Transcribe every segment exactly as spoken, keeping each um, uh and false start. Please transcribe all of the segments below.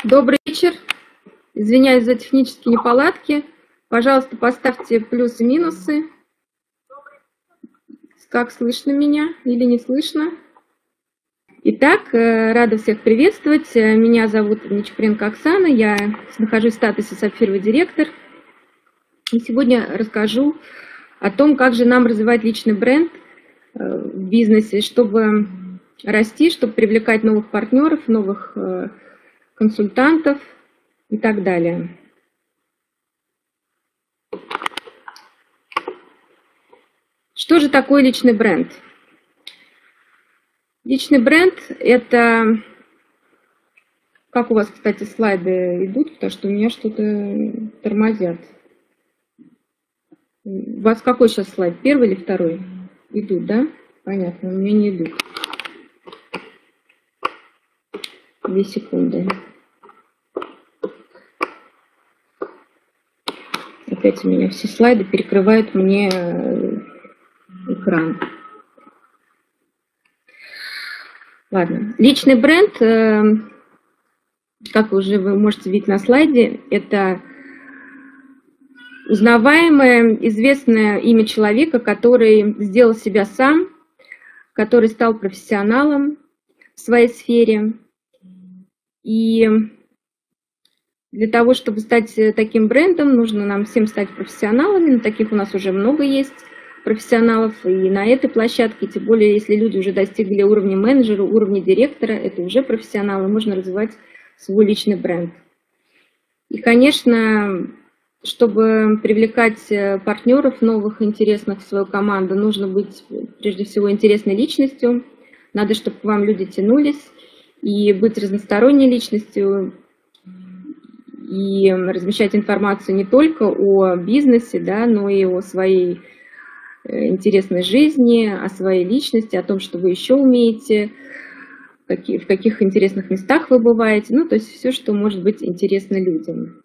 Добрый вечер. Извиняюсь за технические неполадки. Пожалуйста, поставьте плюсы и минусы. Как слышно меня или не слышно? Итак, рада всех приветствовать. Меня зовут Нечапренко Оксана. Я нахожусь в статусе сапфировый директор. И сегодня расскажу о том, как же нам развивать личный бренд в бизнесе, чтобы расти, чтобы привлекать новых партнеров, новых консультантов и так далее. Что же такое личный бренд? Личный бренд – это… Как у вас, кстати, слайды идут, потому что у меня что-то тормозят. У вас какой сейчас слайд? Первый или второй? Идут, да? Понятно, у меня не идут. Две секунды. Опять у меня все слайды перекрывают мне экран. Ладно. Личный бренд, как уже вы можете видеть на слайде, это узнаваемое, известное имя человека, который сделал себя сам, который стал профессионалом в своей сфере. И для того, чтобы стать таким брендом, нужно нам всем стать профессионалами. Но таких у нас уже много есть профессионалов. И на этой площадке, тем более, если люди уже достигли уровня менеджера, уровня директора, это уже профессионалы, можно развивать свой личный бренд. И, конечно, чтобы привлекать партнеров новых, интересных в свою команду, нужно быть, прежде всего, интересной личностью. Надо, чтобы к вам люди тянулись. И быть разносторонней личностью, и размещать информацию не только о бизнесе, да, но и о своей интересной жизни, о своей личности, о том, что вы еще умеете, в каких, в каких интересных местах вы бываете, ну, то есть все, что может быть интересно людям.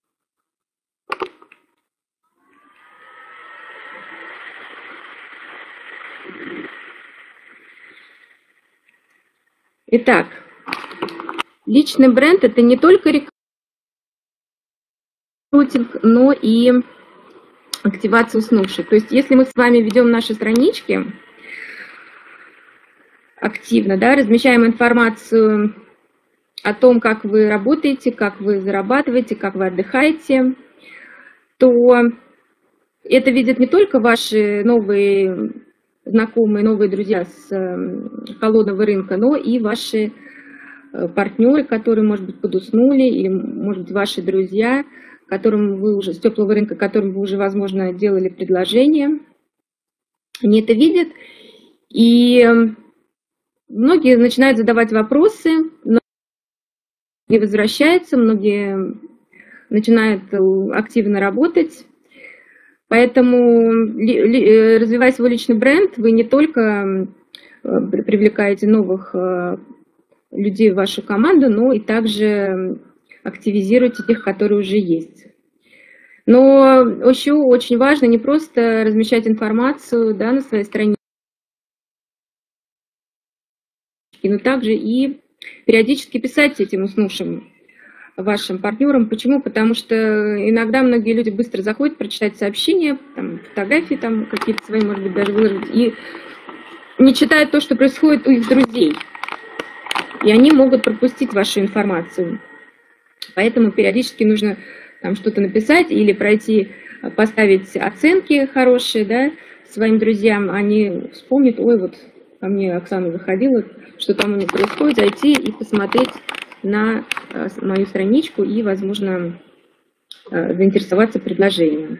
Итак, личный бренд – это не только рекрутинг, но и активация уснувших. То есть, если мы с вами ведем наши странички активно, да, размещаем информацию о том, как вы работаете, как вы зарабатываете, как вы отдыхаете, то это видят не только ваши новые знакомые, новые друзья с холодного рынка, но и ваши партнеры, которые, может быть, подуснули, или, может быть, ваши друзья, которым вы уже с теплого рынка, которым вы уже, возможно, делали предложение. Они это видят, и многие начинают задавать вопросы, многие возвращаются, многие начинают активно работать. Поэтому, развивая свой личный бренд, вы не только привлекаете новых людей в вашу команду, но и также активизируйте тех, которые уже есть. Но еще очень важно не просто размещать информацию, да, на своей странице, но также и периодически писать этим уснувшим вашим партнерам. Почему? Потому что иногда многие люди быстро заходят прочитать сообщения, там, фотографии там какие-то свои, может быть, даже выложить, и не читают то, что происходит у их друзей. И они могут пропустить вашу информацию. Поэтому периодически нужно там что-то написать или пройти, поставить оценки хорошие, да, своим друзьям. Они вспомнят: ой, вот ко мне Оксана заходила, что там у нее происходит, зайти и посмотреть на мою страничку и, возможно, заинтересоваться предложением.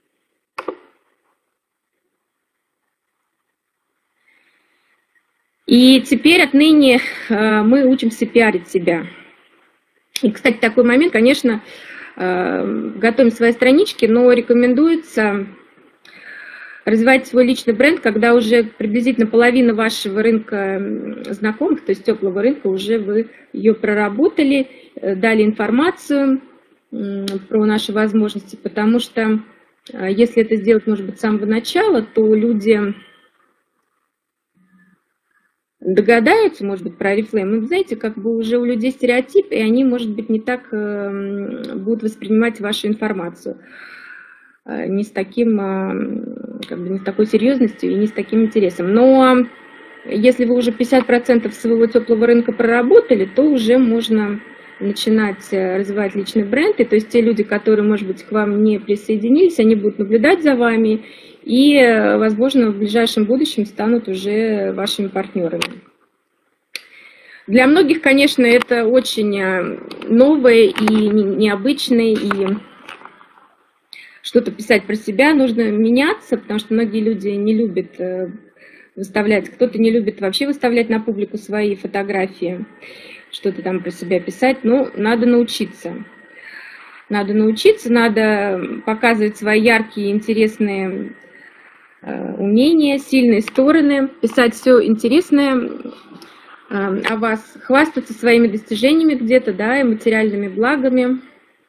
И теперь отныне мы учимся пиарить себя. И, кстати, такой момент, конечно, готовим свои странички, но рекомендуется развивать свой личный бренд, когда уже приблизительно половина вашего рынка знакомых, то есть теплого рынка, уже вы ее проработали, дали информацию про наши возможности, потому что если это сделать, может быть, с самого начала, то люди догадаются, может быть, про Oriflame, вы знаете, как бы уже у людей стереотип, и они, может быть, не так будут воспринимать вашу информацию. Не с таким, как бы не с такой серьезностью и не с таким интересом. Но если вы уже пятьдесят процентов своего теплого рынка проработали, то уже можно начинать развивать личный бренд. И то есть те люди, которые, может быть, к вам не присоединились, они будут наблюдать за вами и, возможно, в ближайшем будущем станут уже вашими партнерами. Для многих, конечно, это очень новое и необычное, и что-то писать про себя нужно меняться, потому что многие люди не любят выставлять, кто-то не любит вообще выставлять на публику свои фотографии, что-то там про себя писать, но надо научиться. Надо научиться, надо показывать свои яркие, интересные э, умения, сильные стороны, писать все интересное э, о вас, хвастаться своими достижениями где-то, да, и материальными благами.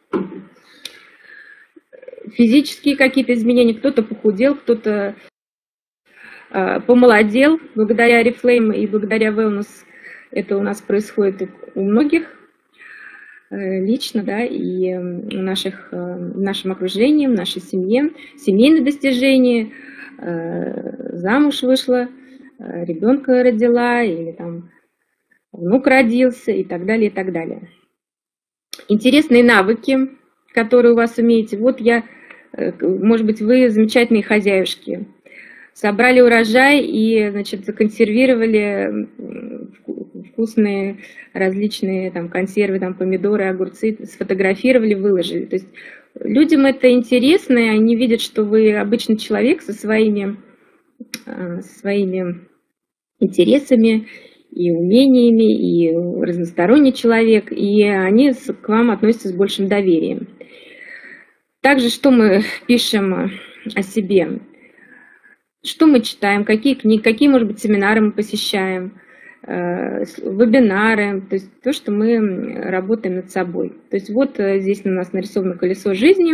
Физические какие-то изменения, кто-то похудел, кто-то э, помолодел благодаря Oriflame и благодаря Wellness. Это у нас происходит у многих лично, да, и в, наших, в нашем окружении, в нашей семье. Семейные достижения, замуж вышла, ребенка родила, или там внук родился, и так далее, и так далее. Интересные навыки, которые у вас имеете. Вот я, может быть, вы замечательные хозяюшки. Собрали урожай и, значит, законсервировали вкусные различные там консервы, там помидоры, огурцы, сфотографировали, выложили. То есть людям это интересно, и они видят, что вы обычный человек со своими, своими интересами и умениями, и разносторонний человек, и они к вам относятся с большим доверием. Также, что мы пишем о себе? Что мы читаем, какие книги, какие, может быть, семинары мы посещаем, э, вебинары, то есть то, что мы работаем над собой. То есть вот здесь у нас нарисовано колесо жизни,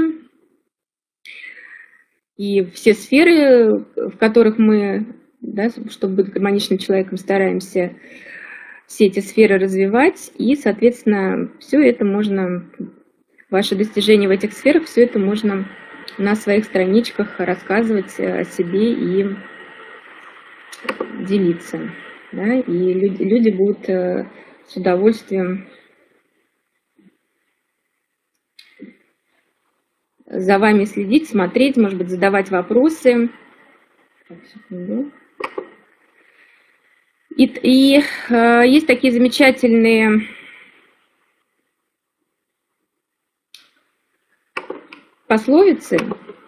и все сферы, в которых мы, да, чтобы быть гармоничным человеком, стараемся все эти сферы развивать, и, соответственно, все это можно, ваши достижения в этих сферах, все это можно на своих страничках рассказывать о себе и делиться. Да? И люди, люди будут с удовольствием за вами следить, смотреть, может быть, задавать вопросы. Так, секунду. И, и э, есть такие замечательные пословицы.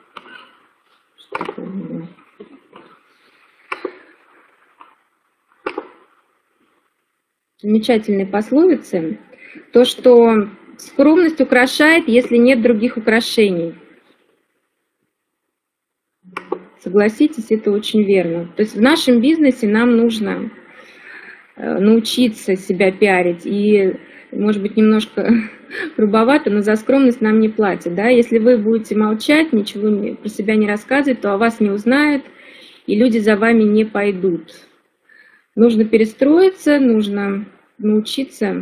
Замечательные пословицы. То, что скромность украшает, если нет других украшений. Согласитесь, это очень верно. То есть в нашем бизнесе нам нужно научиться себя пиарить. И, может быть, немножко грубовато, но за скромность нам не платят. Да? Если вы будете молчать, ничего про себя не рассказывать, то о вас не узнают, и люди за вами не пойдут. Нужно перестроиться, нужно научиться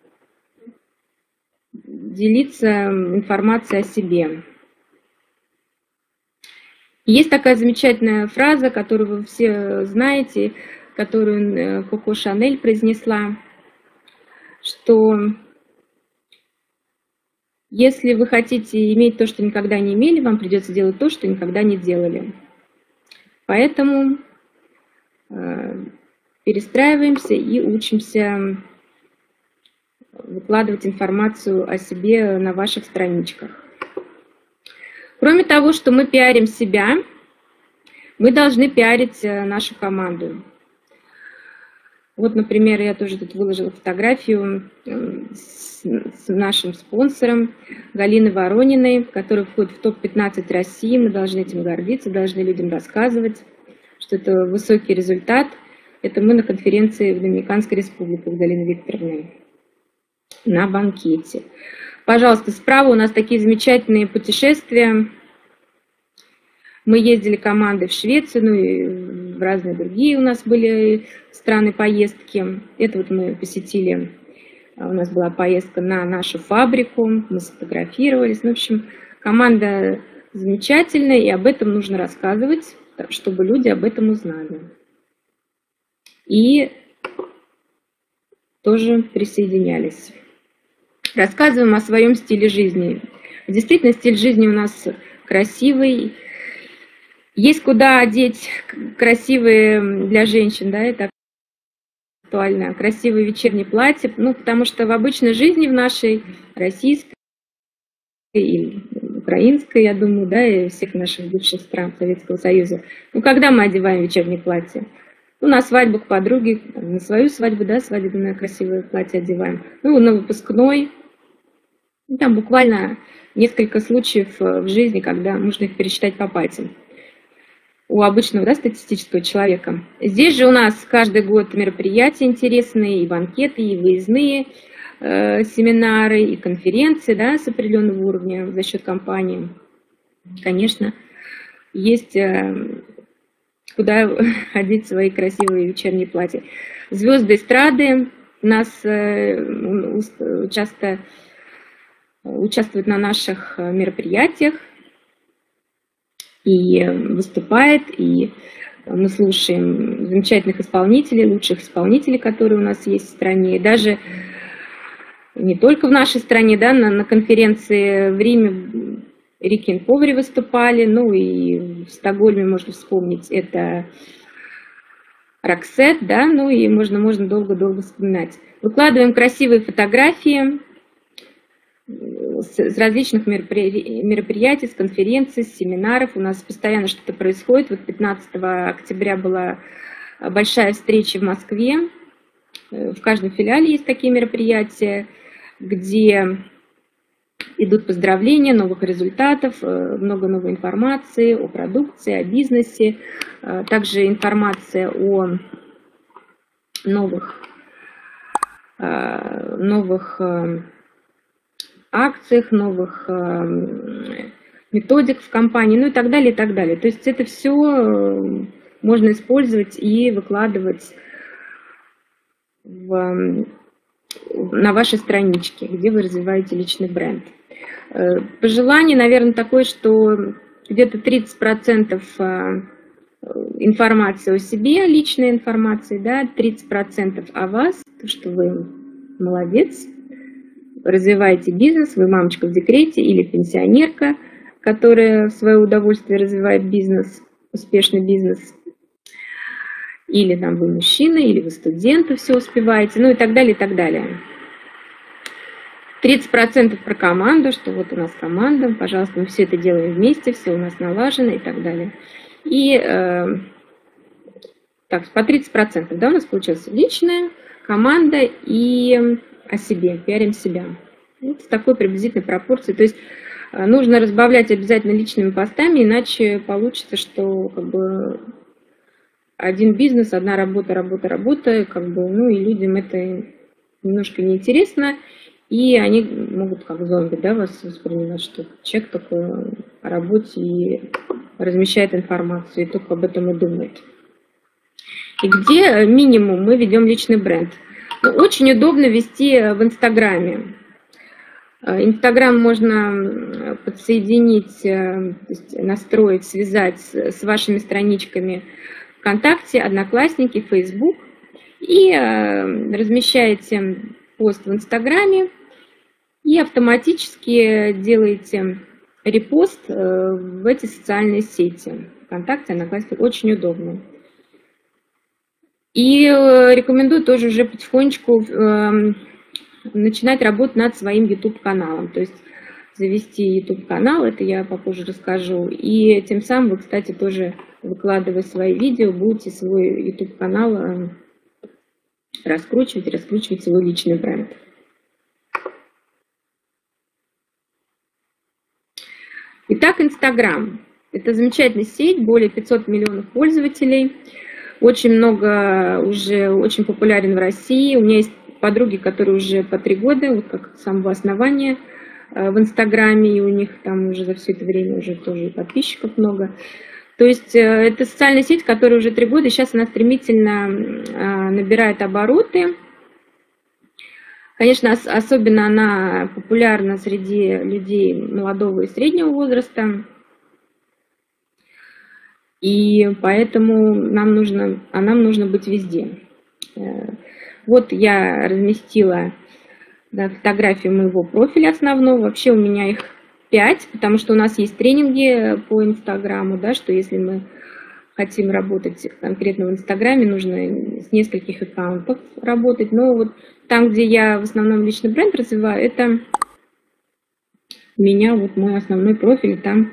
делиться информацией о себе. Есть такая замечательная фраза, которую вы все знаете, которую Коко Шанель произнесла, что если вы хотите иметь то, что никогда не имели, вам придется делать то, что никогда не делали. Поэтому э, перестраиваемся и учимся выкладывать информацию о себе на ваших страничках. Кроме того, что мы пиарим себя, мы должны пиарить нашу команду. Вот, например, я тоже тут выложила фотографию с, с нашим спонсором Галиной Ворониной, которая входит в топ пятнадцать России. Мы должны этим гордиться, должны людям рассказывать, что это высокий результат. Это мы на конференции в Доминиканской Республике с Галиной Викторовной на банкете. Пожалуйста, справа у нас такие замечательные путешествия. Мы ездили командой в Швецию, ну и в разные другие у нас были страны поездки. Это вот мы посетили, у нас была поездка на нашу фабрику, мы сфотографировались. Ну, в общем, команда замечательная, и об этом нужно рассказывать, чтобы люди об этом узнали. И тоже присоединялись. Рассказываем о своем стиле жизни. Действительно, стиль жизни у нас красивый. Есть куда одеть красивые для женщин, да, это актуально. Красивые вечерние платья, ну, потому что в обычной жизни, в нашей российской и украинской, я думаю, да, и всех наших бывших стран Советского Союза, ну, когда мы одеваем вечерние платья? Ну, на свадьбу к подруге, на свою свадьбу, да, свадебное красивое платье одеваем. Ну, на выпускной. Ну, там буквально несколько случаев в жизни, когда можно их пересчитать по пальцам у обычного, да, статистического человека. Здесь же у нас каждый год мероприятия интересные, и банкеты, и выездные э, семинары, и конференции, да, с определенного уровня за счет компании. Конечно, есть э, куда одеть свои красивые вечерние платья. Звезды эстрады у нас э, часто участвуют на наших мероприятиях и выступает, и мы слушаем замечательных исполнителей, лучших исполнителей, которые у нас есть в стране. И даже не только в нашей стране, да, на, на конференции в Риме Рикин Повери выступали, ну и в Стокгольме можно вспомнить, это Роксет, да, ну и можно, можно долго-долго вспоминать. Выкладываем красивые фотографии с различных мероприятий, с конференций, с семинаров. У нас постоянно что-то происходит. Вот пятнадцатого октября была большая встреча в Москве. В каждом филиале есть такие мероприятия, где идут поздравления, новых результатов, много новой информации о продукции, о бизнесе, также информация о новых, новых акциях, новых методик в компании, ну и так далее, и так далее. То есть это все можно использовать и выкладывать в, на вашей страничке, где вы развиваете личный бренд. Пожелание, наверное, такое, что где-то тридцать процентов информации о себе, личной информации, да, тридцать процентов о вас, то, что вы молодец, развиваете бизнес, вы мамочка в декрете или пенсионерка, которая в свое удовольствие развивает бизнес, успешный бизнес, или там вы мужчина, или вы студенты, все успеваете, ну и так далее, и так далее. тридцать процентов про команду, что вот у нас команда, пожалуйста, мы все это делаем вместе, все у нас налажено и так далее. И э, так, по тридцать процентов, да, у нас получилась личная команда и о себе, пиарим себя. Вот в такой приблизительной пропорции. То есть нужно разбавлять обязательно личными постами, иначе получится, что как бы один бизнес, одна работа, работа, работа, как бы, ну и людям это немножко неинтересно, и они могут как зомби, да, вас воспринимать, что человек только о работе и размещает информацию, и только об этом и думает. И где минимум мы ведем личный бренд? Очень удобно вести в Инстаграме. Инстаграм можно подсоединить, то есть настроить, связать с вашими страничками ВКонтакте, Одноклассники, Фейсбук. И размещаете пост в Инстаграме и автоматически делаете репост в эти социальные сети. ВКонтакте, Одноклассники. Очень удобно. И рекомендую тоже уже потихонечку э, начинать работать над своим ютуб-каналом. То есть завести ютуб-канал, это я попозже расскажу. И тем самым вы, кстати, тоже выкладывая свои видео, будете свой ютуб-канал э, раскручивать, раскручивать свой личный бренд. Итак, Инстаграм. Это замечательная сеть, более пятисот миллионов пользователей. Очень много, уже очень популярен в России. У меня есть подруги, которые уже по три года, вот как с самого основания в Инстаграме, и у них там уже за все это время уже тоже подписчиков много. То есть это социальная сеть, которая уже три года, сейчас она стремительно набирает обороты. Конечно, особенно она популярна среди людей молодого и среднего возраста. И поэтому нам нужно, а нам нужно быть везде. Вот я разместила, да, фотографии моего профиля основного. Вообще у меня их пять, потому что у нас есть тренинги по Инстаграму, да, что если мы хотим работать конкретно в Инстаграме, нужно с нескольких аккаунтов работать. Но вот там, где я в основном личный бренд развиваю, это у меня вот мой основной профиль, там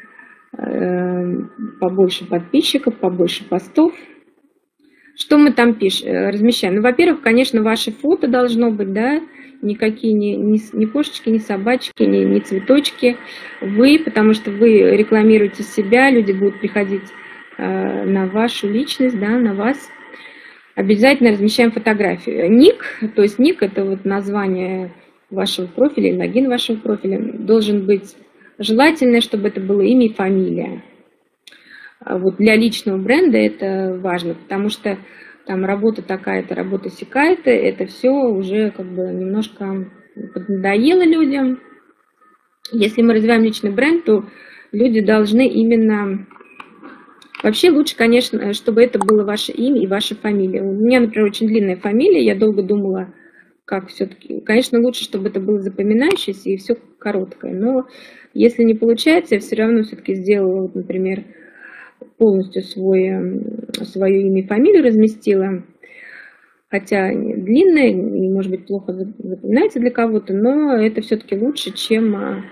э, побольше подписчиков, побольше постов. Что мы там пишем, размещаем? Ну, во-первых, конечно, ваше фото должно быть, да, никакие ни, ни, ни кошечки, ни собачки, ни, ни цветочки. Вы, потому что вы рекламируете себя, люди будут приходить э, на вашу личность, да, на вас. Обязательно размещаем фотографию. Ник, то есть ник — это вот название вашего профиля, логин вашего профиля. Должен быть желательно, чтобы это было имя и фамилия. Вот для личного бренда это важно, потому что там работа такая-то, работа сякая-то, это все уже как бы немножко поднадоело людям. Если мы развиваем личный бренд, то люди должны именно... Вообще лучше, конечно, чтобы это было ваше имя и ваша фамилия. У меня, например, очень длинная фамилия, я долго думала, как все-таки... Конечно, лучше, чтобы это было запоминающееся и все короткое, но если не получается, я все равно все-таки сделала, вот, например, полностью свой, свое имя и фамилию разместила, хотя длинное и, может быть, плохо запоминается для кого-то, но это все-таки лучше, чем а,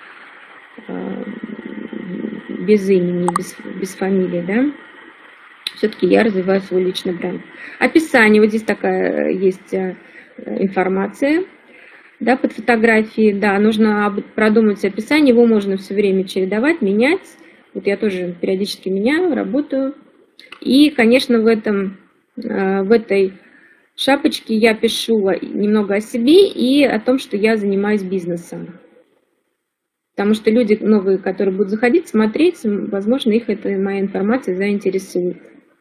а, без имени, без, без фамилии, да. Все-таки я развиваю свой личный бренд. Описание, вот здесь такая есть информация, да, под фотографией, да, нужно продумать описание, его можно все время чередовать, менять. Вот я тоже периодически меняю, работаю. И, конечно, в, этом, в этой шапочке я пишу немного о себе и о том, что я занимаюсь бизнесом. Потому что люди новые, которые будут заходить, смотреть, возможно, их эта моя информация заинтересует.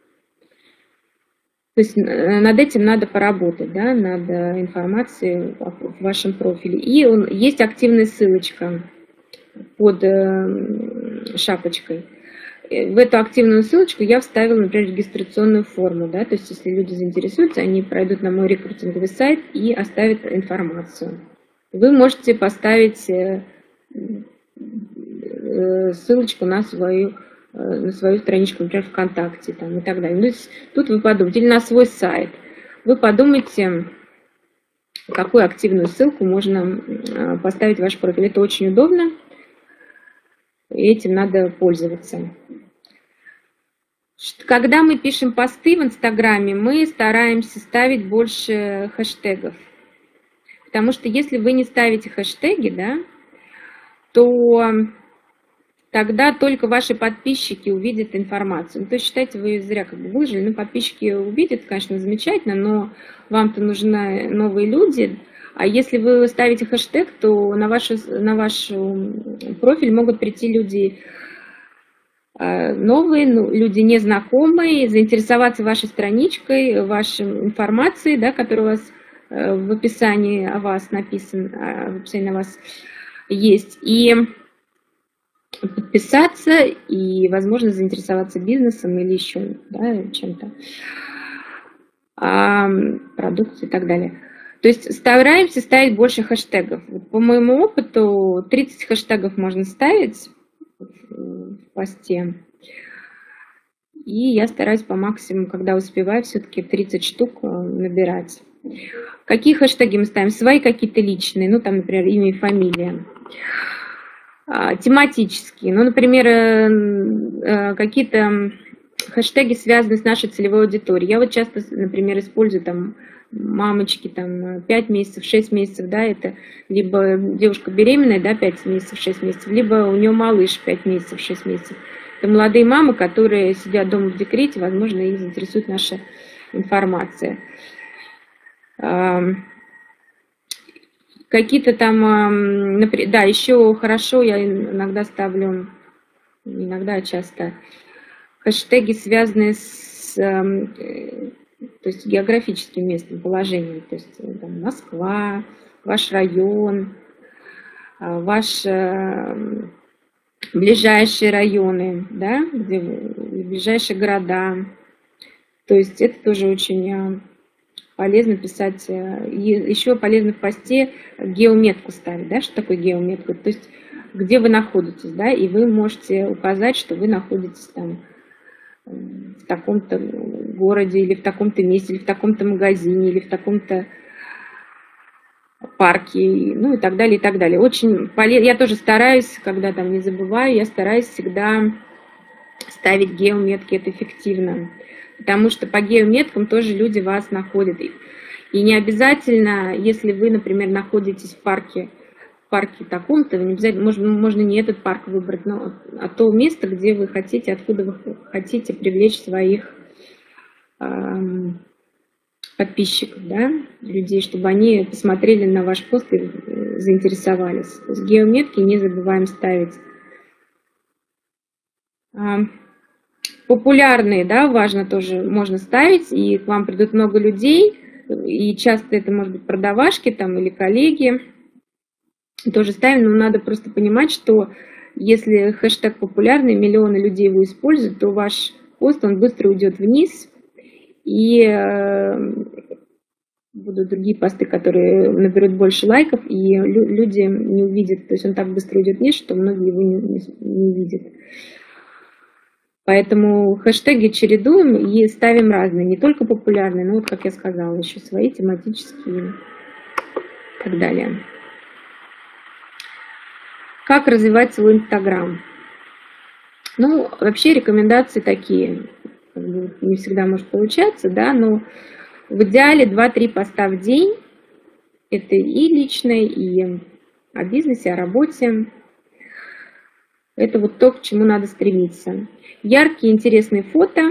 То есть над этим надо поработать, да, над информацией в вашем профиле. И он, есть активная ссылочка под шапочкой. В эту активную ссылочку я вставила, например, регистрационную форму, да, то есть если люди заинтересуются, они пройдут на мой рекрутинговый сайт и оставят информацию. Вы можете поставить ссылочку на свою, на свою страничку, например, ВКонтакте там, и так далее. Ну, тут вы подумайте, или на свой сайт. Вы подумайте, какую активную ссылку можно поставить в ваш профиль. Это очень удобно. И этим надо пользоваться. Когда мы пишем посты в Инстаграме, мы стараемся ставить больше хэштегов. Потому что если вы не ставите хэштеги, да, то тогда только ваши подписчики увидят информацию. Ну, то есть, считайте, вы зря как бы выжили. Ну, подписчики увидят, конечно, замечательно, но вам-то нужны новые люди. А если вы ставите хэштег, то на, вашу, на ваш профиль могут прийти люди новые, ну, люди незнакомые, заинтересоваться вашей страничкой, вашей информацией, да, которая у вас в описании о вас написано, в описании о вас есть, и подписаться, и, возможно, заинтересоваться бизнесом или еще, да, чем-то, продукцией и так далее. То есть стараемся ставить больше хэштегов. По моему опыту тридцать хэштегов можно ставить в посте. И я стараюсь по максимуму, когда успеваю, все-таки тридцать штук набирать. Какие хэштеги мы ставим? Свои какие-то личные, ну там, например, имя и фамилия. Тематические, ну, например, какие-то хэштеги связаны с нашей целевой аудиторией. Я вот часто, например, использую там мамочки, там пять месяцев, шесть месяцев, да, это либо девушка беременная, да, пять месяцев, шесть месяцев, либо у нее малыш пять месяцев, шесть месяцев. Это молодые мамы, которые сидят дома в декрете, возможно, их заинтересует наша информация. Какие-то там, например, да, еще хорошо, я иногда ставлю, иногда часто, хэштеги, связанные с то есть, географическим местом, положением. То есть там, Москва, ваш район, ваш ближайшие районы, да, где ближайшие города. То есть это тоже очень полезно писать. И еще полезно в посте геометку ставить. Да? Что такое геометка? То есть где вы находитесь, да, и вы можете указать, что вы находитесь там в таком-то городе, или в таком-то месте, или в таком-то магазине, или в таком-то парке, ну и так далее, и так далее. Очень полезно. Я тоже стараюсь, когда там не забываю, я стараюсь всегда ставить геометки, это эффективно. Потому что по геометкам тоже люди вас находят. И не обязательно, если вы, например, находитесь в парке, в парке таком-то, не обязательно, можно, можно не этот парк выбрать, но а то место, где вы хотите, откуда вы хотите привлечь своих эм, подписчиков, да, людей, чтобы они посмотрели на ваш пост и заинтересовались. То есть геометки не забываем ставить. Популярные, да, важно тоже, можно ставить, и к вам придут много людей, и часто это может быть продавашки там или коллеги, тоже ставим, но надо просто понимать, что если хэштег популярный, миллионы людей его используют, то ваш пост, он быстро уйдет вниз, и э, будут другие посты, которые наберут больше лайков, и люди не увидят, то есть он так быстро уйдет вниз, что многие его не, не, не увидят. Поэтому хэштеги чередуем и ставим разные, не только популярные, но вот, как я сказала, еще свои тематические и так далее. Как развивать свой Инстаграм? Ну, вообще рекомендации такие, не всегда может получаться, да, но в идеале два-три поста в день, это и личное, и о бизнесе, о работе. Это вот то, к чему надо стремиться. Яркие, интересные фото.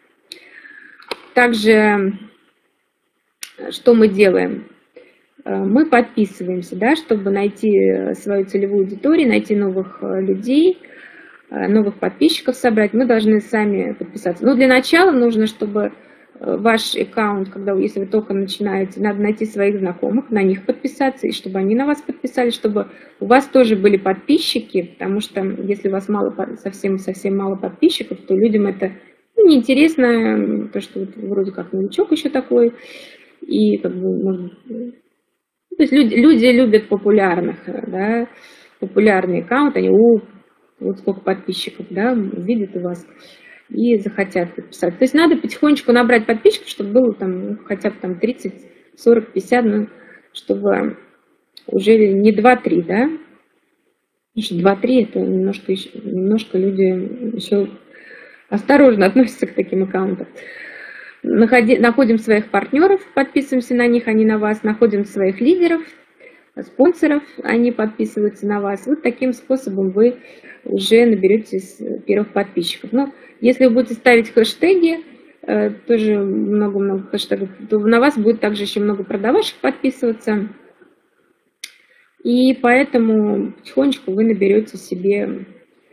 Также, что мы делаем? Мы подписываемся, да, чтобы найти свою целевую аудиторию, найти новых людей, новых подписчиков собрать. Мы должны сами подписаться. Но для начала нужно, чтобы ваш аккаунт, когда, если вы только начинаете, надо найти своих знакомых, на них подписаться, и чтобы они на вас подписались, чтобы у вас тоже были подписчики, потому что если у вас мало, совсем-совсем мало подписчиков, то людям это ну, неинтересно, то, что вот вроде как новичок еще такой, и как бы, может, то есть люди, люди любят популярных, да, популярные аккаунты, они, о, вот сколько подписчиков, да, видят у вас и захотят подписать. То есть надо потихонечку набрать подписчиков, чтобы было там ну, хотя бы там тридцать, сорок, пятьдесят, ну, чтобы уже не два-три, да? Потому что два-три это немножко, еще, немножко люди еще осторожно относятся к таким аккаунтам. Находи, находим своих партнеров, подписываемся на них, они на вас. Находим своих лидеров, спонсоров, они подписываются на вас. Вот таким способом вы уже наберете первых подписчиков. Но если вы будете ставить хэштеги, тоже много-много хэштегов, то на вас будет также еще много продавашек подписываться. И поэтому потихонечку вы наберете себе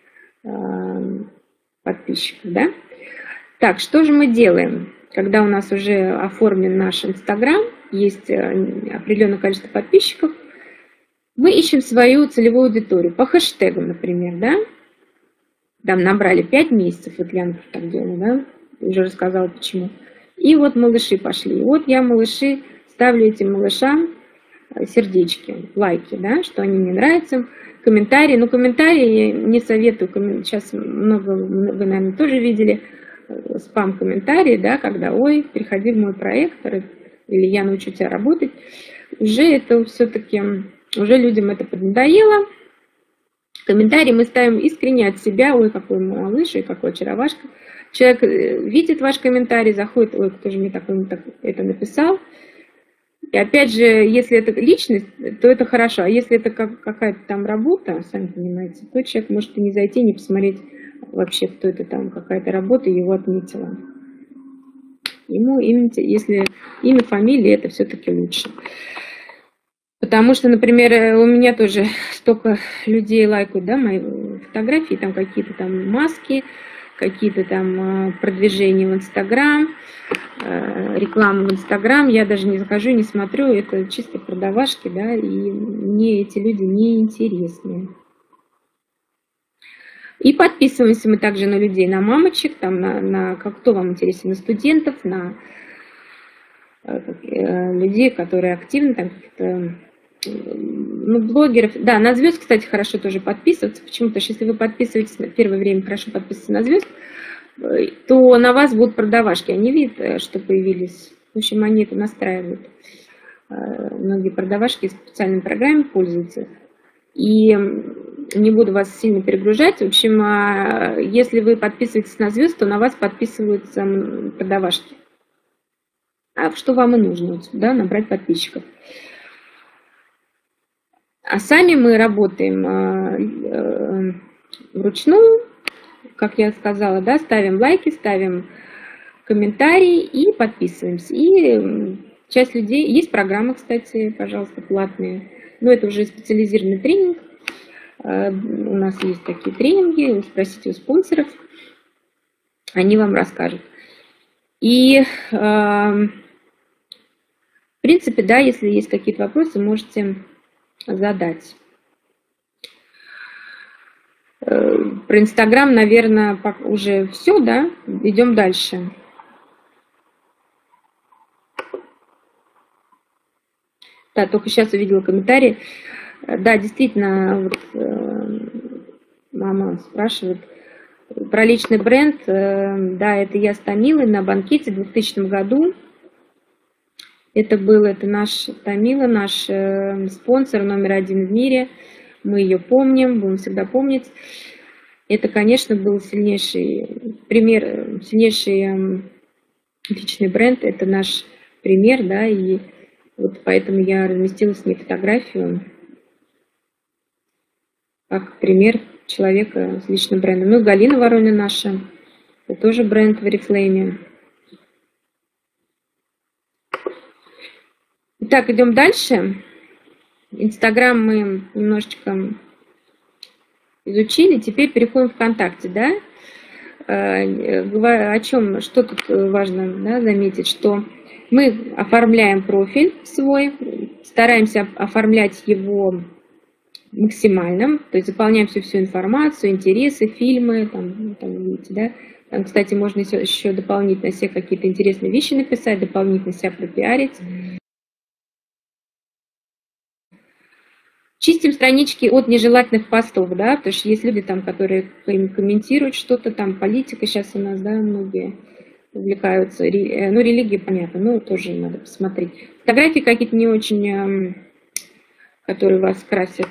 подписчиков. Да? Так, что же мы делаем, когда у нас уже оформлен наш Инстаграм, есть определенное количество подписчиков? Мы ищем свою целевую аудиторию по хэштегам, например, да? Там набрали пять месяцев, вот я, например, так делаю, да? Уже рассказала, почему. И вот малыши пошли. И вот я малыши, ставлю этим малышам сердечки, лайки, да, что они мне нравятся. Комментарии, ну комментарии не советую, сейчас много, вы, наверное, тоже видели спам-комментарии, да, когда, ой, приходи в мой проект, или я научу тебя работать. Уже это все-таки... Уже людям это поднадоело. Комментарии мы ставим искренне от себя. Ой, какой малыш, и какой очаровашка. Человек видит ваш комментарий, заходит, ой, кто же мне такой, так, это написал. И опять же, если это личность, то это хорошо. А если это как, какая-то там работа, сами понимаете, то человек может и не зайти, не посмотреть вообще, кто это там, какая-то работа, его отметила. Ему имя, если имя, фамилия, это все-таки лучше. Потому что, например, у меня тоже столько людей лайкают, да, мои фотографии, там какие-то там маски, какие-то там продвижения в Инстаграм, рекламу в Инстаграм, я даже не захожу, не смотрю, это чисто продавашки, да, и мне эти люди не интересны. И подписываемся мы также на людей, на мамочек, там, на, на как, кто вам интересен, на студентов, на э, людей, которые активны, там, ну, блогеров. Да, на звезд, кстати, хорошо тоже подписываться. Почему? Потому что если вы подписываетесь на первое время, хорошо подписываетесь на звезд, то на вас будут продавашки. Они видят, что появились. В общем, они это настраивают. Многие продавашки в специальной программе пользуются. И не буду вас сильно перегружать. В общем, если вы подписываетесь на звезд, то на вас подписываются продавашки. А что вам и нужно, да, набрать подписчиков. А сами мы работаем вручную, как я сказала, да, ставим лайки, ставим комментарии и подписываемся. И часть людей, есть программы, кстати, пожалуйста, платные, но это уже специализированный тренинг. У нас есть такие тренинги, спросите у спонсоров, они вам расскажут. И, в принципе, да, если есть какие-то вопросы, можете задать. Про Инстаграм, наверное, уже все, да? Идем дальше. Да, только сейчас увидела комментарий. Да, действительно, вот, мама спрашивает про личный бренд. Да, это я с Томилой на банкете в двухтысячном году. Это был, это наш Томила, наш спонсор номер один в мире. Мы ее помним, будем всегда помнить. Это, конечно, был сильнейший пример, сильнейший личный бренд. Это наш пример, да, и вот поэтому я разместила с ней фотографию как пример человека с личным брендом. Ну, Галина Воронина наша, это тоже бренд в Oriflame. Итак, идем дальше. Инстаграм мы немножечко изучили, теперь переходим в ВКонтакте, да? О чем, что тут важно, да, заметить, что мы оформляем профиль свой, стараемся оформлять его максимально, то есть заполняем всю, всю информацию, интересы, фильмы, там, там видите, да? Там, кстати, можно еще, еще дополнительно себе какие-то интересные вещи написать, дополнительно себя пропиарить. Чистим странички от нежелательных постов, да, потому что есть люди, там, которые комментируют что-то, там, политика сейчас у нас, да, многие увлекаются, ну, религия, понятно, но тоже надо посмотреть. Фотографии какие-то не очень, которые вас красят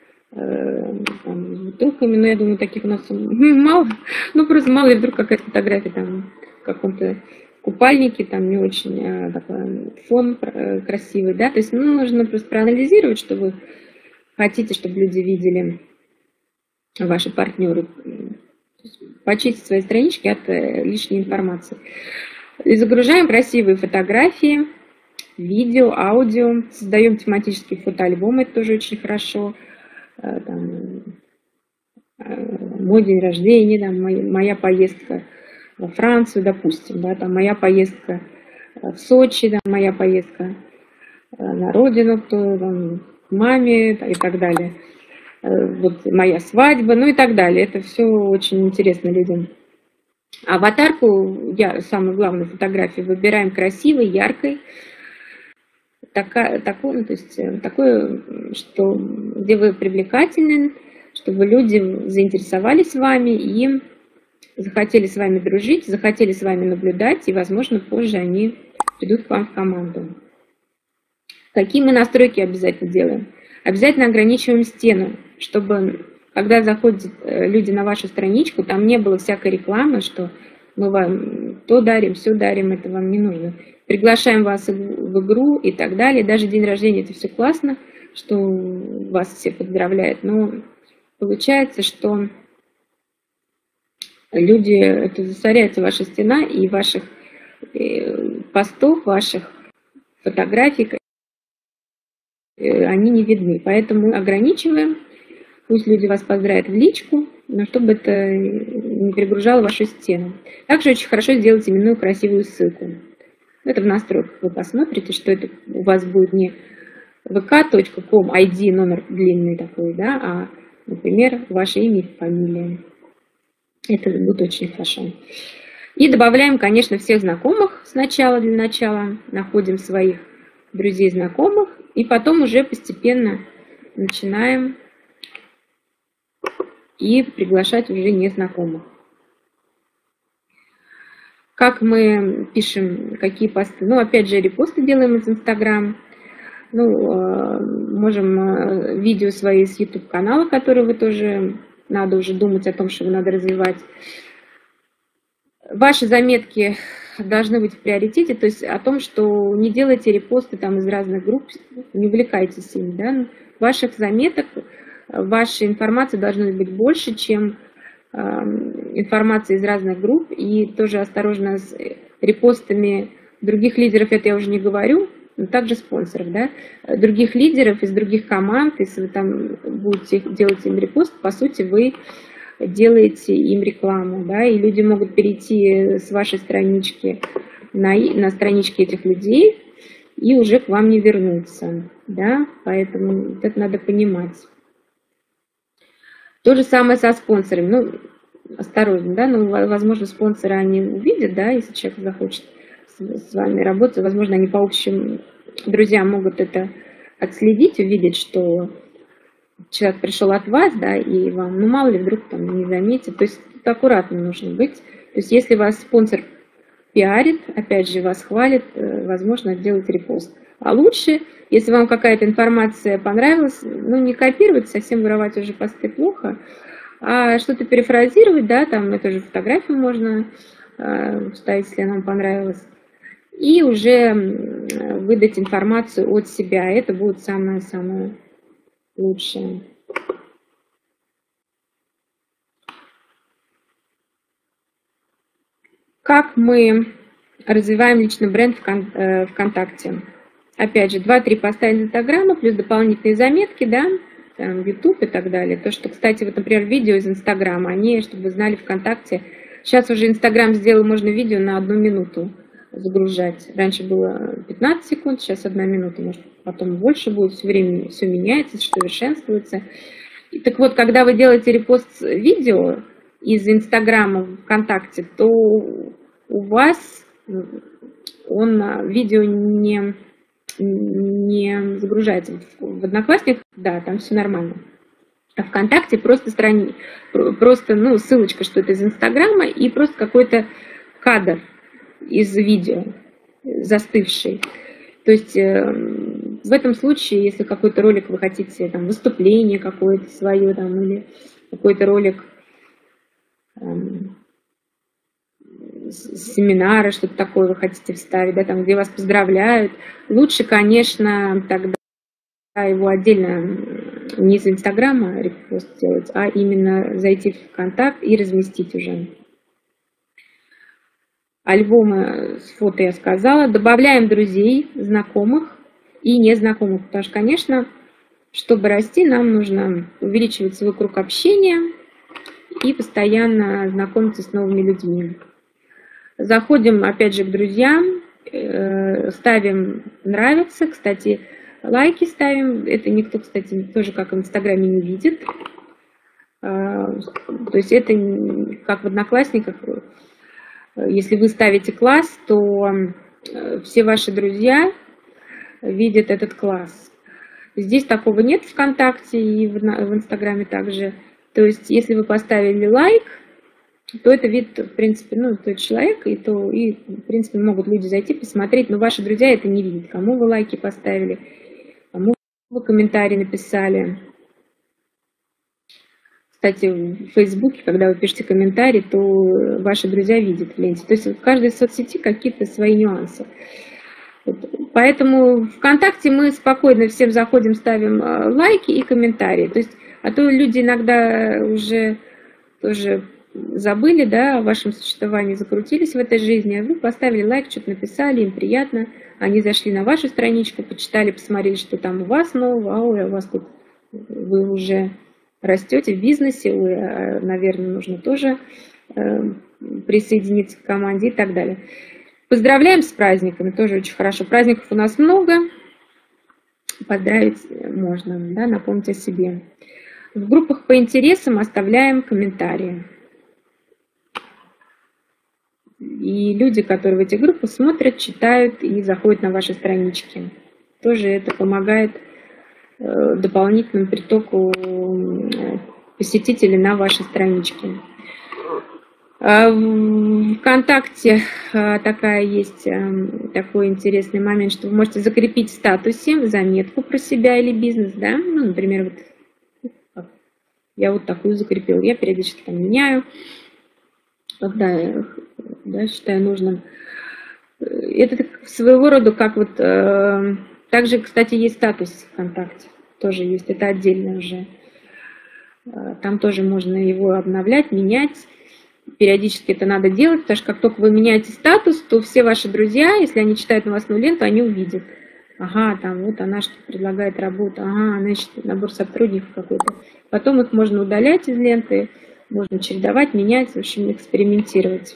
там, бутылками, но я думаю, таких у нас мало, ну, просто мало ли вдруг какая-то фотография там в каком-то купальнике, там не очень такой фон красивый, да, то есть, ну, нужно просто проанализировать, что вы хотите, чтобы люди видели, ваши партнеры, почистить свои странички от лишней информации. И загружаем красивые фотографии, видео, аудио, создаем тематические фотоальбомы, это тоже очень хорошо. Там, мой день рождения, там, моя, моя поездка во Францию, допустим, да, там, моя поездка в Сочи, да, моя поездка на родину, кто там, маме и так далее. Вот моя свадьба, ну и так далее. Это все очень интересно людям. Аватарку, я, самую главную фотографию, выбираем красивой, яркой. Такая, такой, ну, то есть, такое, что, где вы привлекательны, чтобы люди заинтересовались вами и захотели с вами дружить, захотели с вами наблюдать, и, возможно, позже они придут к вам в команду. Какие мы настройки обязательно делаем? Обязательно ограничиваем стену, чтобы, когда заходят люди на вашу страничку, там не было всякой рекламы, что мы вам то дарим, все дарим, это вам не нужно. Приглашаем вас в игру и так далее. Даже день рождения, это все классно, что вас все поздравляют, но получается, что люди, это засоряется ваша стена, и ваших постов, ваших фотографий, они не видны. Поэтому ограничиваем, пусть люди вас поздравят в личку, но чтобы это не перегружало вашу стену. Также очень хорошо сделать именную красивую ссылку. Это в настройках вы посмотрите, что это у вас будет не вэ ка точка ком ай ди, номер длинный такой, да, а, например, ваше имя и фамилия. Это будет очень хорошо. И добавляем, конечно, всех знакомых сначала, для начала. Находим своих друзей, знакомых. И потом уже постепенно начинаем и приглашать уже незнакомых. Как мы пишем, какие посты? Ну, опять же, репосты делаем из Инстаграм. Ну, можем видео свои с ютуб-канала, которые вы тоже, надо уже думать о том, что вы надо развивать. Ваши заметки должны быть в приоритете, то есть о том, что не делайте репосты там из разных групп, не увлекайтесь ими, да? Ваших заметок, вашей информации должно быть больше, чем э, информация из разных групп. И тоже осторожно с репостами других лидеров, это я уже не говорю, но также спонсоров, да? Других лидеров из других команд, если вы там будете делать им репост, по сути, вы делаете им рекламу, да, и люди могут перейти с вашей странички на, на странички этих людей и уже к вам не вернуться, да, поэтому это надо понимать. То же самое со спонсорами, ну, осторожно, да, ну, возможно, спонсоры они увидят, да, если человек захочет с вами работать, возможно, они по общим друзьям могут это отследить, увидеть, что человек пришел от вас, да, и вам, ну, мало ли, вдруг там не заметит. То есть тут аккуратно нужно быть. То есть если вас спонсор пиарит, опять же, вас хвалит, возможно, делать репост. А лучше, если вам какая-то информация понравилась, ну, не копировать, совсем воровать уже посты плохо, а что-то перефразировать, да, там эту же фотографию можно э, вставить, если она вам понравилась, и уже выдать информацию от себя. Это будет самое-самое лучшее. Как мы развиваем личный бренд ВКонтакте? Опять же, два-три поста из Инстаграма, плюс дополнительные заметки, да, там, Ютуб и так далее. То, что, кстати, вот, например, видео из Инстаграма, они, чтобы вы знали, ВКонтакте. Сейчас уже Инстаграм сделал, можно видео на одну минуту загружать. Раньше было пятнадцать секунд, сейчас одна минута, может, потом больше будет, все время все меняется, совершенствуется. И, так вот, когда вы делаете репост видео из Инстаграма ВКонтакте, то у вас он видео не, не загружается. В Одноклассниках, да, там все нормально. А ВКонтакте просто страни, просто, ну, ссылочка, что это из Инстаграма, и просто какой-то кадр из видео застывший. То есть э, в этом случае, если какой-то ролик вы хотите, там, выступление какое-то свое, там, или какой-то ролик э, семинара, что-то такое вы хотите вставить, да, там, где вас поздравляют, лучше, конечно, тогда его отдельно не из Инстаграма репост делать, а именно зайти в ВКонтакт и разместить уже. Альбомы с фото я сказала. Добавляем друзей, знакомых и незнакомых. Потому что, конечно, чтобы расти, нам нужно увеличивать свой круг общения и постоянно знакомиться с новыми людьми. Заходим, опять же, к друзьям, ставим «нравится». Кстати, лайки ставим. Это никто, кстати, тоже как в Инстаграме не видит. То есть это как в Одноклассниках. Если вы ставите класс, то все ваши друзья видят этот класс. Здесь такого нет в ВКонтакте и в Инстаграме также. То есть, если вы поставили лайк, то это вид, в принципе, ну, тот человек, и, то, и, в принципе, могут люди зайти, посмотреть, но ваши друзья это не видят. Кому вы лайки поставили, кому вы комментарии написали. Кстати, в Фейсбуке, когда вы пишете комментарий, то ваши друзья видят в ленте. То есть в каждой соцсети какие-то свои нюансы. Вот. Поэтому ВКонтакте мы спокойно всем заходим, ставим лайки и комментарии. То есть, а то люди иногда уже тоже забыли, да, о вашем существовании, закрутились в этой жизни, а вы поставили лайк, что-то написали, им приятно, они зашли на вашу страничку, почитали, посмотрели, что там у вас нового, а ой, у вас тут вы уже растете в бизнесе, ой, наверное, нужно тоже присоединиться к команде и так далее. Поздравляем с праздниками, тоже очень хорошо. Праздников у нас много, поздравить можно, да, напомнить о себе. В группах по интересам оставляем комментарии. И люди, которые в эти группы смотрят, читают и заходят на ваши странички. Тоже это помогает дополнительному притоку посетителей на ваши странички. В ВКонтакте такая есть, такой интересный момент, что вы можете закрепить в статусе заметку про себя или бизнес, да, ну, например, вот я вот такую закрепила, я периодически там меняю, когда я, да, считаю нужным. Это своего рода как вот, также, кстати, есть статус ВКонтакте, тоже есть, это отдельно уже, там тоже можно его обновлять, менять. Периодически это надо делать, потому что как только вы меняете статус, то все ваши друзья, если они читают новостную ленту, они увидят. Ага, там вот она что предлагает работу, ага, она ищет набор сотрудников какой-то. Потом их можно удалять из ленты, можно чередовать, менять, в общем, экспериментировать.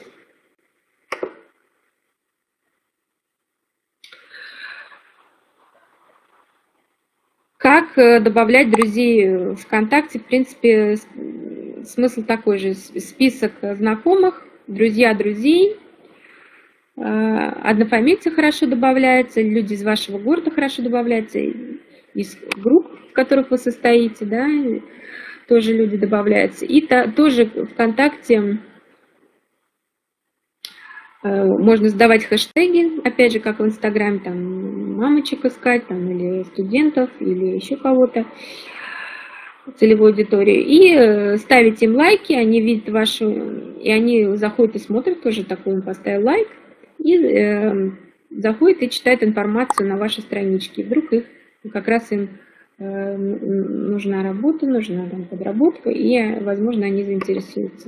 Как добавлять друзей ВКонтакте? В принципе, смысл такой же. Список знакомых, друзья друзей, однофамильцы хорошо добавляются, люди из вашего города хорошо добавляются, из групп, в которых вы состоите, да, тоже люди добавляются. И то, тоже ВКонтакте можно сдавать хэштеги, опять же, как в Инстаграме, там, мамочек искать, там, или студентов, или еще кого-то, целевую аудиторию, и ставить им лайки, они видят вашу, и они заходят и смотрят, тоже такой им поставил лайк, и э, заходят и читают информацию на вашей страничке. И вдруг их, как раз им э, нужна работа, нужна там подработка, и, возможно, они заинтересуются.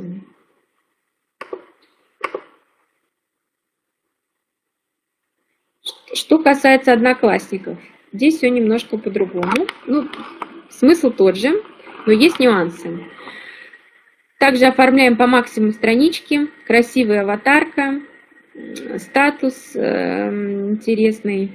Что касается одноклассников, здесь все немножко по-другому. Ну, смысл тот же, но есть нюансы. Также оформляем по максимуму странички, красивая аватарка, статус э, интересный.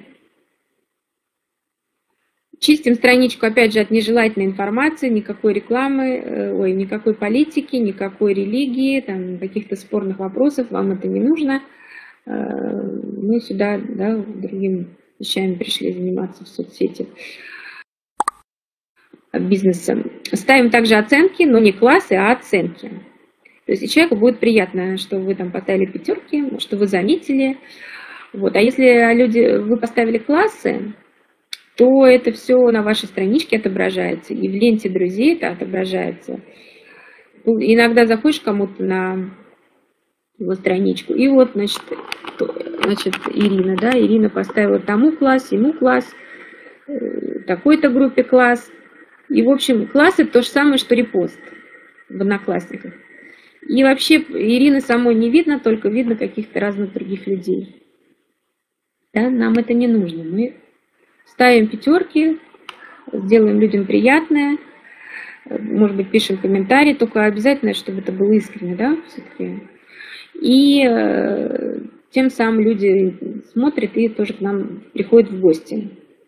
Чистим страничку, опять же, от нежелательной информации, никакой рекламы, э, ой, никакой политики, никакой религии, там, каких-то спорных вопросов, вам это не нужно. Мы сюда, да, другими вещами пришли заниматься в соцсети, бизнесом. Ставим также оценки, но не классы, а оценки. То есть человеку будет приятно, что вы там поставили пятерки, что вы заметили. Вот. А если люди, вы поставили классы, то это все на вашей страничке отображается. И в ленте друзей это отображается. Иногда заходишь кому-то на его страничку. И вот, значит, значит, Ирина, да, Ирина поставила тому класс, ему класс, такой-то группе класс. И, в общем, класс это то же самое, что репост в Одноклассниках. И вообще Ирины самой не видно, только видно каких-то разных других людей. Да, нам это не нужно. Мы ставим пятерки, сделаем людям приятное, может быть, пишем комментарии, только обязательно, чтобы это было искренне, да, все-таки. И э, тем самым люди смотрят и тоже к нам приходят в гости.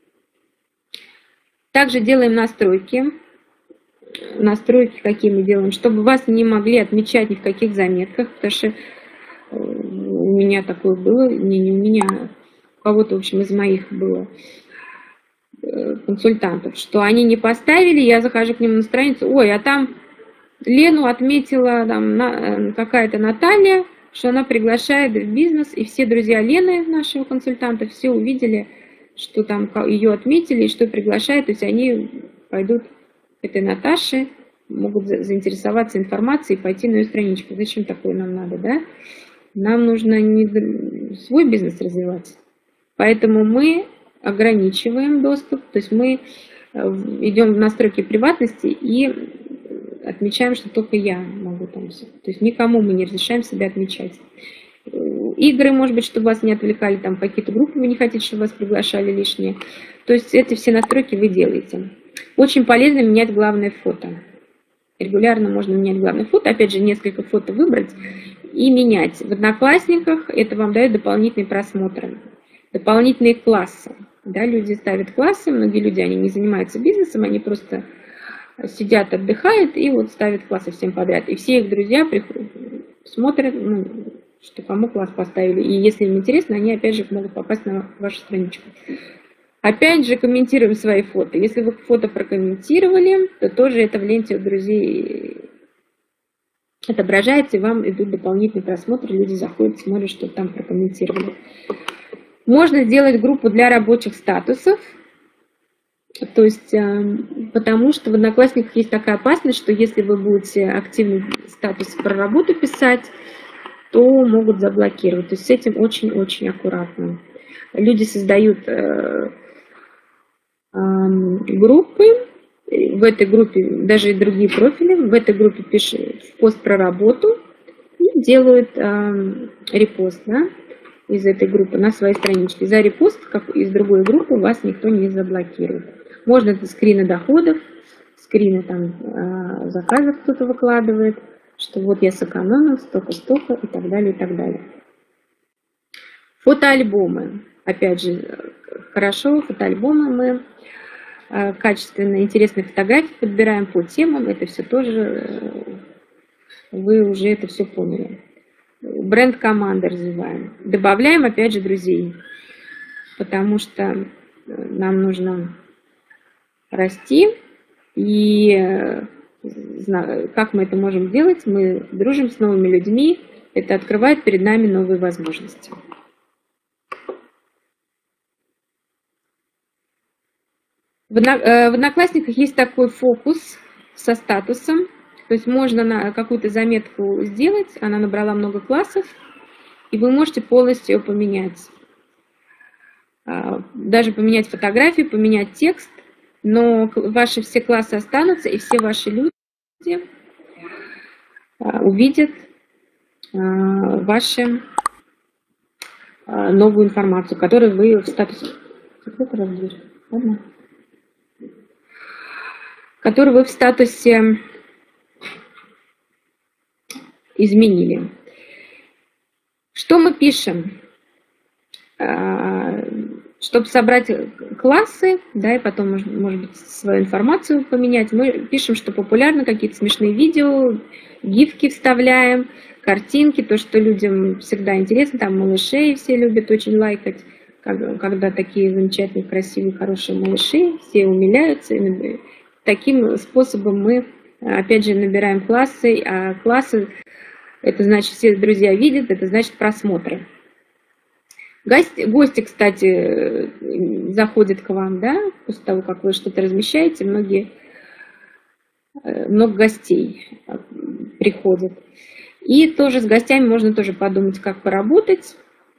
Также делаем настройки. Настройки какие мы делаем, чтобы вас не могли отмечать ни в каких заметках, потому что у меня такое было, не, не у меня, у кого-то, в общем, из моих было консультантов, что они не поставили, я захожу к ним на страницу, ой, а там Лену отметила там на, какая-то Наталья, что она приглашает в бизнес, и все друзья Лены, нашего консультанта, все увидели, что там ее отметили, и что приглашают, то есть они пойдут к этой Наташе, могут заинтересоваться информацией и пойти на ее страничку. Зачем такое нам надо, да? Нам нужно не свой бизнес развивать. Поэтому мы ограничиваем доступ, то есть мы идем в настройки приватности и отмечаем, что только я могу там все. То есть никому мы не разрешаем себя отмечать. Игры, может быть, чтобы вас не отвлекали, там какие-то группы вы не хотите, чтобы вас приглашали лишние. То есть эти все настройки вы делаете. Очень полезно менять главное фото. регулярно можно менять главное фото. Опять же, несколько фото выбрать и менять. В Одноклассниках это вам дает дополнительные просмотры, дополнительные классы. Да, люди ставят классы, многие люди, они не занимаются бизнесом, они просто сидят, отдыхают и вот ставят классы всем подряд. И все их друзья приходят, смотрят, ну, что кому класс поставили. И если им интересно, они опять же могут попасть на вашу страничку. Опять же, комментируем свои фото. Если вы фото прокомментировали, то тоже это в ленте у друзей отображается, и вам идут дополнительные просмотры, люди заходят, смотрят, что там прокомментировали. Можно сделать группу для рабочих статусов, то есть, потому что в Одноклассниках есть такая опасность, что если вы будете активный статус про работу писать, то могут заблокировать. То есть с этим очень-очень аккуратно. Люди создают группы, в этой группе даже и другие профили, в этой группе пишут пост про работу и делают э, репост, да, из этой группы на своей страничке. За репост, как из другой группы, вас никто не заблокирует. Можно это скрины доходов, скрины там э, заказов кто-то выкладывает, что вот я сэкономил столько-столько и так далее, и так далее. Фотоальбомы. Опять же, хорошо, фотоальбомы мы качественно интересные фотографии подбираем по темам. Это все тоже, вы уже это все поняли. Бренд команды развиваем. Добавляем, опять же, друзей, потому что нам нужно расти. И как мы это можем делать? Мы дружим с новыми людьми. Это открывает перед нами новые возможности. В Одноклассниках есть такой фокус со статусом, то есть можно на какую-то заметку сделать, она набрала много классов, и вы можете полностью ее поменять. Даже поменять фотографию, поменять текст, но ваши все классы останутся, и все ваши люди увидят вашу новую информацию, которую вы в статусе... который вы в статусе изменили. Что мы пишем? Чтобы собрать классы, да, и потом, может быть, свою информацию поменять, мы пишем, что популярно, какие-то смешные видео, гифки вставляем, картинки, то, что людям всегда интересно, там малышей все любят очень лайкать, когда такие замечательные, красивые, хорошие малыши, все умиляются. Таким способом мы, опять же, набираем классы, а классы, это значит, все друзья видят, это значит просмотры. Гости, гости, кстати, заходят к вам, да, после того, как вы что-то размещаете, многие, много гостей приходят. И тоже с гостями можно тоже подумать, как поработать.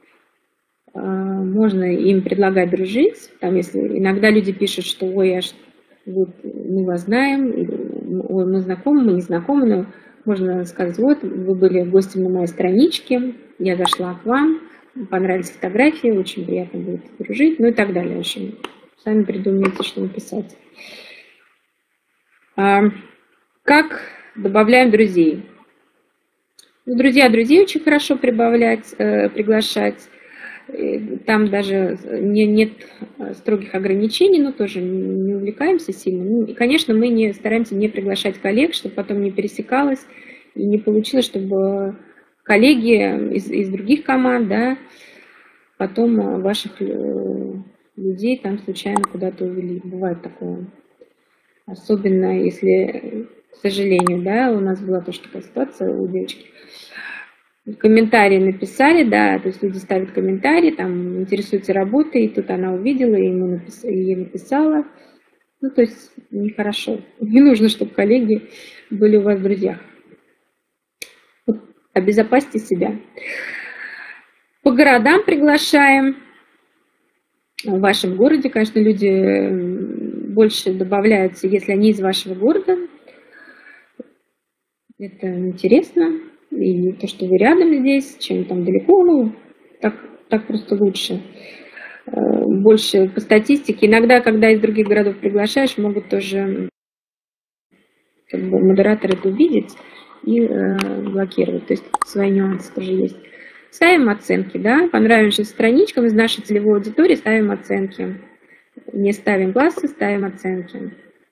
Можно им предлагать дружить. Там, если иногда люди пишут, что ой, я вот, мы вас знаем, ой, мы знакомы, мы не знакомы, но можно сказать, вот, вы были гостем на моей страничке, я зашла к вам, понравились фотографии, очень приятно будет дружить, ну и так далее. В общем, сами придумайте, что написать. А, как добавляем друзей? Ну, друзья, друзей очень хорошо прибавлять, э, приглашать. Там даже не, нет строгих ограничений, но тоже не увлекаемся сильно. Ну, и, конечно, мы не стараемся не приглашать коллег, чтобы потом не пересекалось и не получилось, чтобы коллеги из, из других команд, да, потом ваших людей там случайно куда-то увели. Бывает такое. Особенно если, к сожалению, да, у нас была тоже такая ситуация у девочки. Комментарии написали, да, то есть люди ставят комментарии, там интересуются работой, и тут она увидела, и ему написала, и ей написала. Ну, то есть нехорошо. Не нужно, чтобы коллеги были у вас в друзьях. Вот, обезопасьте себя. По городам приглашаем. В вашем городе, конечно, люди больше добавляются, если они из вашего города. Это интересно. И то, что вы рядом здесь, чем там далеко, ну, так, так просто лучше. Больше по статистике. Иногда, когда из других городов приглашаешь, могут тоже как бы модератор это увидеть и э, блокировать. То есть свои нюансы тоже есть. Ставим оценки, да, понравившимся страничкам из нашей целевой аудитории ставим оценки. Не ставим классы, ставим оценки.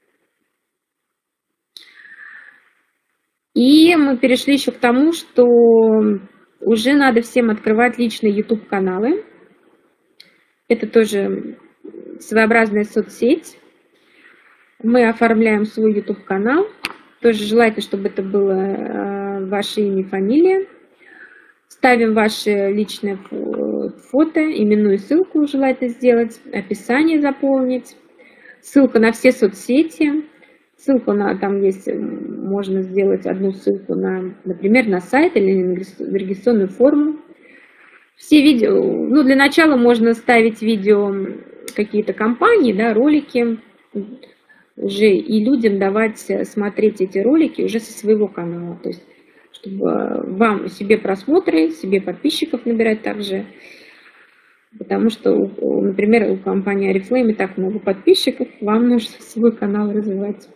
И мы перешли еще к тому, что уже надо всем открывать личные YouTube-каналы. Это тоже своеобразная соцсеть. Мы оформляем свой YouTube-канал. Тоже желательно, чтобы это было ваше имя и фамилия. Ставим ваше личное фото, именную ссылку желательно сделать, описание заполнить, ссылка на все соцсети, ссылку на, там есть, можно сделать одну ссылку на, например, на сайт или на регистрационную форму. Все видео, ну для начала можно ставить видео какие-то компании, да, ролики, уже и людям давать смотреть эти ролики уже со своего канала, то есть чтобы вам себе просмотры, себе подписчиков набирать также. Потому что, например, у компании Oriflame и так много подписчиков, вам нужно свой канал развивать.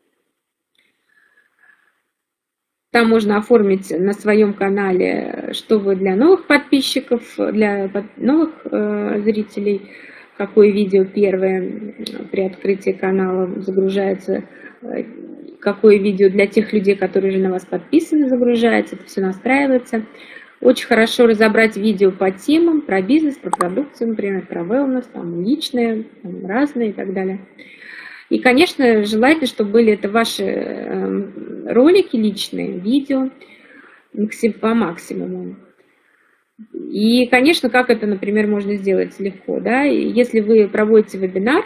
Там можно оформить на своем канале, что вы для новых подписчиков, для новых э, зрителей, какое видео первое при открытии канала загружается, какое видео для тех людей, которые уже на вас подписаны, загружается, это все настраивается. Очень хорошо разобрать видео по темам, про бизнес, про продукцию, например, про wellness, там, личное, там, разные и так далее. И, конечно, желательно, чтобы были это ваши ролики личные, видео по максимуму. И, конечно, как это, например, можно сделать легко, да? Если вы проводите вебинар,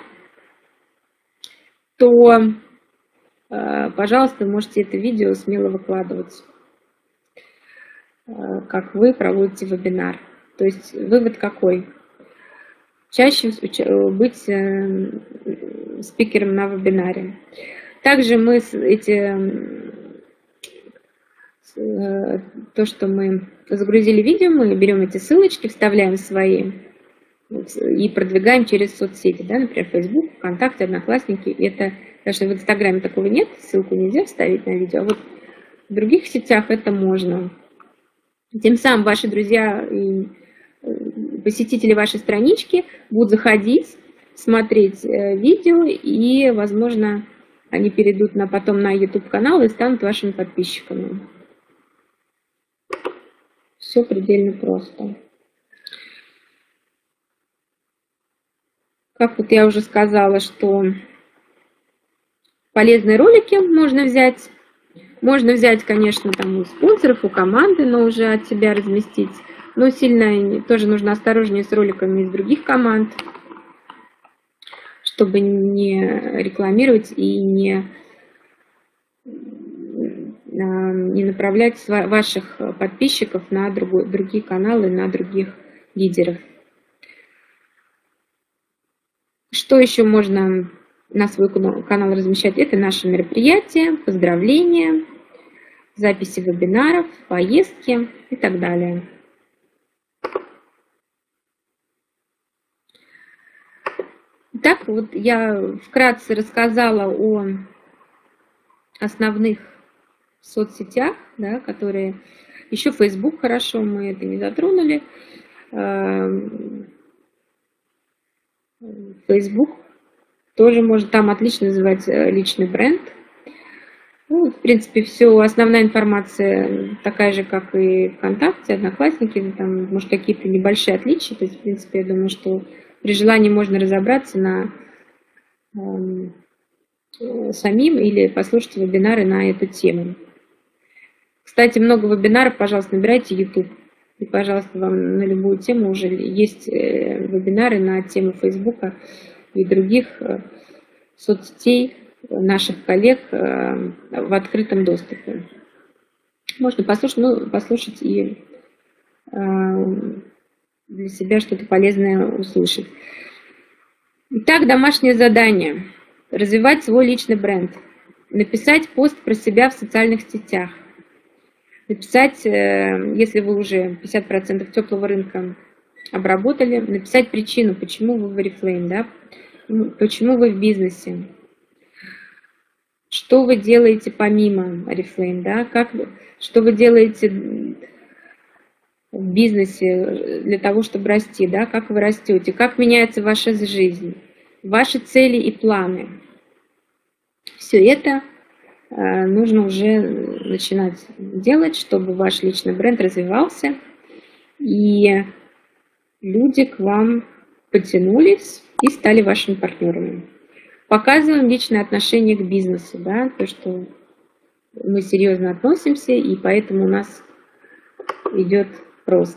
то, пожалуйста, можете это видео смело выкладывать, как вы проводите вебинар. То есть вывод какой? Чаще быть спикером на вебинаре. Также мы эти, то, что мы загрузили видео, мы берем эти ссылочки, вставляем свои и продвигаем через соцсети, да, например, Facebook, ВКонтакте, Одноклассники. Это, потому что в Инстаграме такого нет, ссылку нельзя вставить на видео, а вот в других сетях это можно. Тем самым ваши друзья и посетители вашей странички будут заходить, смотреть видео, и, возможно, они перейдут на, потом на YouTube-канал и станут вашими подписчиками. Все предельно просто. Как вот я уже сказала, что полезные ролики можно взять. Можно взять, конечно, там у спонсоров, у команды, но уже от себя разместить. Но сильно тоже нужно осторожнее с роликами из других команд, чтобы не рекламировать и не, не направлять ваших подписчиков на другой, другие каналы, на других лидеров. Что еще можно на свой канал размещать? Это наши мероприятия, поздравления, записи вебинаров, поездки и так далее. Итак, вот я вкратце рассказала о основных соцсетях, да, которые... Еще Facebook хорошо, мы это не затронули. Facebook тоже может там отлично называть личный бренд. Ну, в принципе, все, основная информация такая же, как и ВКонтакте, Одноклассники, там, может, какие-то небольшие отличия. То есть, в принципе, я думаю, что при желании можно разобраться на э, самим или послушать вебинары на эту тему. Кстати, много вебинаров, пожалуйста, набирайте YouTube. И, пожалуйста, вам на любую тему уже есть э, вебинары на тему Фейсбука и других э, соцсетей наших коллег э, в открытом доступе. Можно послушать, ну, послушать и э, для себя что-то полезное услышать. Итак, домашнее задание. Развивать свой личный бренд. Написать пост про себя в социальных сетях. Написать, если вы уже пятьдесят процентов теплого рынка обработали, написать причину, почему вы в Oriflame, да? Почему вы в бизнесе. что вы делаете помимо Oriflame, да, как, что вы делаете в бизнесе для того, чтобы расти, да, как вы растете, как меняется ваша жизнь, ваши цели и планы. Все это нужно уже начинать делать, чтобы ваш личный бренд развивался, и люди к вам потянулись и стали вашими партнерами. Показываем личное отношение к бизнесу, да, то, что мы серьезно относимся, и поэтому у нас идет рост.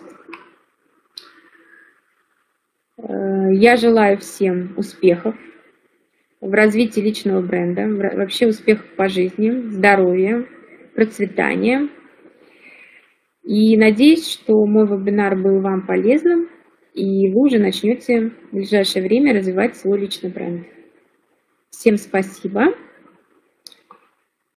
Я желаю всем успехов в развитии личного бренда, вообще успехов по жизни, здоровья, процветания. И надеюсь, что мой вебинар был вам полезным, и вы уже начнете в ближайшее время развивать свой личный бренд. Всем спасибо.